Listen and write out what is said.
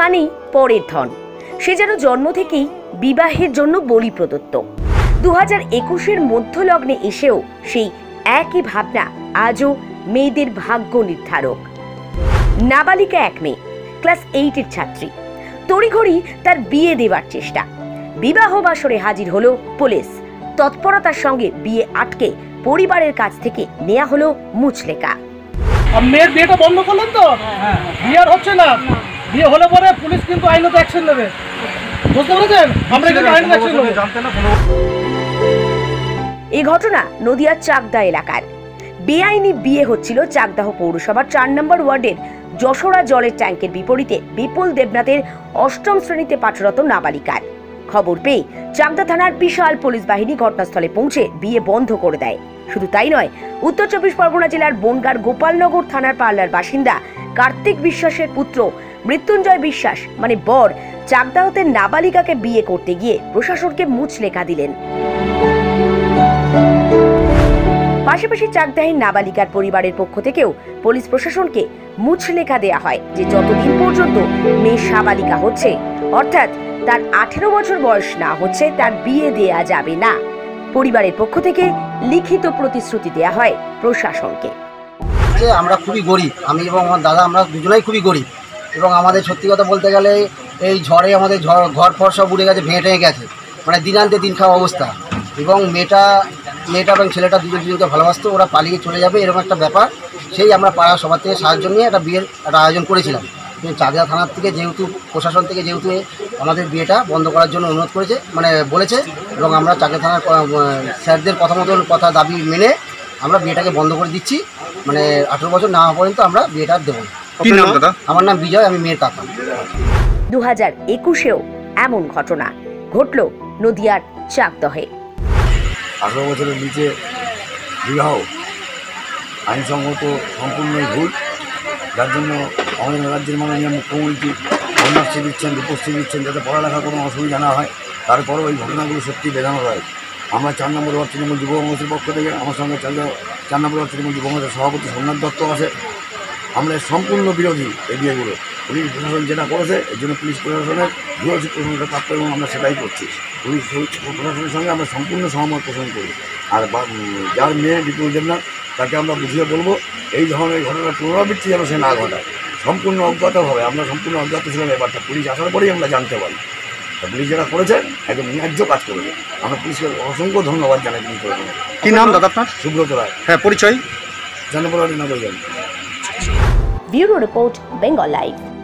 মানেই পরের ধন। সে যেন জন্ম থেকেই বিবাহের জন্য বলি প্রদত্ত। 2021-এর মধ্যলগ্নে এসেও সেই একই ভাবনা আজও মেয়েদের ভাগ্য নির্ধারক। নাবালিকা এক মেয়ে, ক্লাস 8-এর ছাত্রী। তড়িঘড়ি তার বিয়ে দেওয়ার চেষ্টা। বিবাহ বাসরে হাজির হলো পুলিশ। তৎপরতার সঙ্গে বিয়ে আটকে পরিবারের কাছ থেকে নেওয়া হলো মুচলেকা। মেয়ের বিয়েটা বন্ধ করলেন তো? বিয়ে আর হচ্ছে না। বিয়ে হলে পরে পুলিশ কিন্তু আইনত অ্যাকশন নেবে, বুঝতে পেরেছেন? আমরা কিন্তু আইনত অ্যাকশন নেব। এই ঘটনা নদিয়ার চাকদা এলাকার। বেআইনি বিয়ে হচ্ছিল চাকদাহ পৌরসভার 4 নম্বর ওয়ার্ডের যশোরা জলের ট্যাঙ্কের বিপরীতে বিপুল দেবনাথের 8ম শ্রেণীতে পাঠরত নাবালিকার। খবর পেয়ে চাকদা থানার বিশাল পুলিশ বাহিনী ঘটনাস্থলে পৌঁছে বিয়ে বন্ধ করে দেয়। শুধু তাই নয়, উত্তর 24 পরগনা জেলার বনগাঁর গোপালনগর থানার পার্লার বাসিন্দা কার্তিক বিশ্বাসের পুত্র মৃত্যুঞ্জয় বিশ্বাস মানে বর চাকদাহতে নাবালিকাকে বিয়ে করতে গিয়ে প্রশাসনকে মুচলেকা দিলেন। পাশাপাশি চাকদাহের নাবালিকার পরিবারের পক্ষ থেকেও পুলিশ প্রশাসনকে মুচলেখা দেয়া হয় যে যতদিন পর্যন্ত মেয়ে সাবালিকা হচ্ছে, অর্থাৎ তার 18 বছর বয়স না হচ্ছে, তার বিয়ে দেয়া যাবে না। পরিবারের পক্ষ থেকে লিখিত প্রতিশ্রুতি দেয়া হয় প্রশাসনকে। আমরা খুবই গরিব, আমি এবং আমার দাদা আমরা দুজনেই খুবই গরিব, এবং আমাদের সত্যি কথা বলতে গেলে এই ঝড়ে আমাদের ঘর ফর সব উড়ে গেছে, ভেঙে টেঙে গেছে, মানে দিন আনতে দিন খাওয়া অবস্থা। এবং মেয়েটা এবং ছেলেটা দুজনকে ভালোবাসতো, ওরা পালিয়ে চলে যাবে এরকম একটা ব্যাপার। সেই আমরা পাড়া সবার থেকে সাহায্য নিয়ে একটা বিয়ের একটা আয়োজন করেছিলাম। কিন্তু চাকদা থানার থেকে যেহেতু প্রশাসন থেকে যেহেতু আমাদের বিয়েটা বন্ধ করার জন্য অনুরোধ করেছে, মানে বলেছে, এবং আমরা চাকদা থানার স্যারদের কথা মতন কথা দাবি মেনে আমরা বিয়েটাকে বন্ধ করে দিচ্ছি। মানে 18 বছর না হওয়া পর্যন্ত আমরা বিয়েটা দেবো। আমার নাম বিজয়, আমি মেয়ের কাকা। 2021-এও এমন ঘটনা ঘটল নদিয়ার চাকদহে। 18 বছরের নিচে বিবাহ আইনসঙ্গত সম্পূর্ণই ভুল, যার জন্য আমাদের রাজ্যের মাননীয় মুখ্যমন্ত্রী কন্যাশ্রী দিচ্ছেন, রূপশ্রী দিচ্ছেন, যাতে পড়ালেখা কোনো অসুবিধা না হয়। তারপরেও এই ঘটনাগুলো সত্যি বেদনাদায়ক। আমরা 4 নম্বর ওয়ার্ড তৃণমূল যুব কংগ্রেসের পক্ষ থেকে, আমার সঙ্গে 4 নম্বর ওয়ার্ড তৃণমূল যুব কংগ্রেসের সভাপতি সোমনাথ দত্ত আছে। আমরা সম্পূর্ণ বিরোধী এই বিয়েগুলো। পুলিশ প্রশাসন যেটা করেছে এর জন্য পুলিশ প্রশাসনের দৃঢ় প্রশংসা প্রাপ্ত, এবং আমরা সেটাই করছি। পুলিশ প্রশাসনের সঙ্গে আমরা সম্পূর্ণ সহমত পোষণ করি। আর যার মেয়ে বিপুল দেবনাথ, তাকে আমরা বুঝিয়ে বলবো এই ধরনের ঘটনার পুনরাবৃত্তি যেন সে না ঘটায়। সম্পূর্ণ অজ্ঞাতভাবে, আমরা সম্পূর্ণ অজ্ঞাত ছিলাম ব্যাপারটা, পুলিশ আসার পরেই আমরা জানতে পারি। পুলিশ যেটা করেছে একদম ন্যায্য কাজ করেছে। আমরা পুলিশকে অসংখ্য ধন্যবাদ জানাই। পুলিশ প্রশাসনকে। কি নাম দাদা আপনার? সুব্রত রায়। হ্যাঁ, পরিচয়? জানাবো না বলবেন। Bureau report, Bengal live.